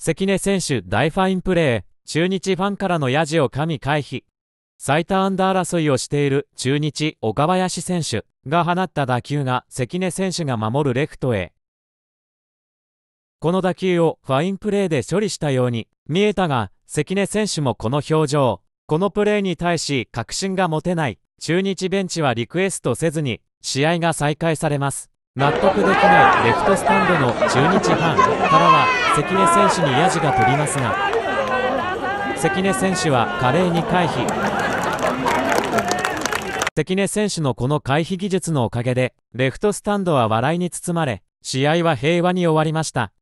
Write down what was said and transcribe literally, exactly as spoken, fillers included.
関根選手大ファインプレー、中日ファンからのヤジを神回避。最多安打争いをしている中日岡林選手が放った打球が関根選手が守るレフトへ。この打球をファインプレーで処理したように見えたが、関根選手もこの表情。このプレーに対し確信が持てない。中日ベンチはリクエストせずに試合が再開されます。納得できないレフトスタンドの中日ファンからは関根選手にヤジが飛びますが、関根選手は華麗に回避。関根選手のこの回避技術のおかげでレフトスタンドは笑いに包まれ、試合は平和に終わりました。